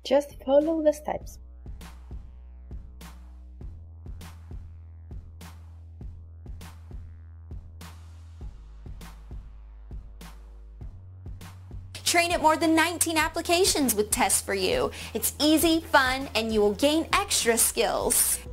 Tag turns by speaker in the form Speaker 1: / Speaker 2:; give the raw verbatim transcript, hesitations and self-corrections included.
Speaker 1: Just follow the steps.
Speaker 2: Train at more than nineteen applications with tests for you. It's easy, fun, and you will gain extra skills.